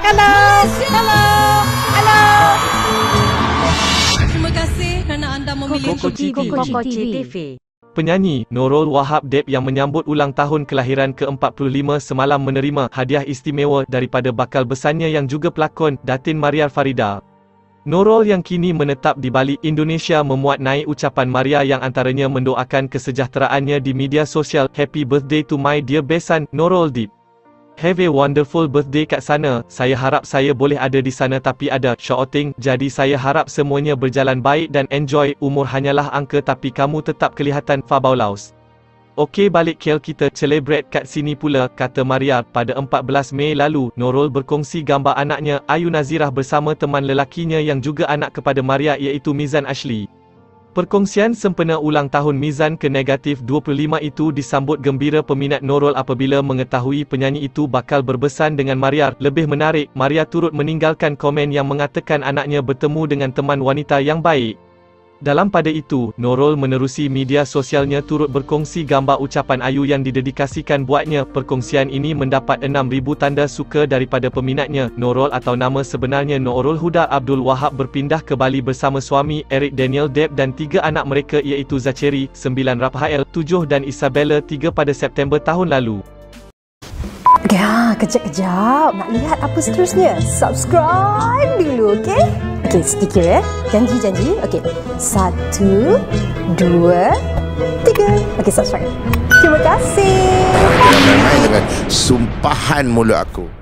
Hello. Hello. Hello. Terima kasih kerana anda memilih Koko TV. Penyanyi Nurul Wahab Deb yang menyambut ulang tahun kelahiran ke-45 semalam menerima hadiah istimewa daripada bakal besarnya yang juga pelakon, Datin Mariar Farida. Nurul yang kini menetap di Bali, Indonesia memuat naik ucapan Maria yang antaranya mendoakan kesejahteraannya di media sosial. Happy birthday to my dear besan, Nurul Deep. Have a wonderful birthday kat sana. Saya harap saya boleh ada di sana tapi ada shooting, jadi saya harap semuanya berjalan baik dan enjoy. Umur hanyalah angka tapi kamu tetap kelihatan fabulous. Okey, balik KL kita celebrate kat sini pula, kata Maria. Pada 14 Mei lalu, Nurul berkongsi gambar anaknya, Ayu Nazirah bersama teman lelakinya yang juga anak kepada Maria iaitu Mizan Ashley. Perkongsian sempena ulang tahun Mizan ke-25 itu disambut gembira peminat Nurul apabila mengetahui penyanyi itu bakal berbesan dengan Maria. Lebih menarik, Maria turut meninggalkan komen yang mengatakan anaknya bertemu dengan teman wanita yang baik. Dalam pada itu, Nurul menerusi media sosialnya turut berkongsi gambar ucapan Ayu yang didedikasikan buatnya. Perkongsian ini mendapat 6,000 tanda suka daripada peminatnya. Nurul atau nama sebenarnya Nurul Huda Abdul Wahab berpindah ke Bali bersama suami Eric Daniel Deb dan 3 anak mereka iaitu Zachary, 9 Raphael, 7 dan Isabella, 3 pada September tahun lalu. Ya, kejap-kejap. Nak lihat apa seterusnya? Subscribe dulu, okey? Okey, sedikit ya. Janji. Okey. 1, 2, 3. Okey, subscribe. Terima kasih. Jangan main-main dengan sumpahan mulut aku.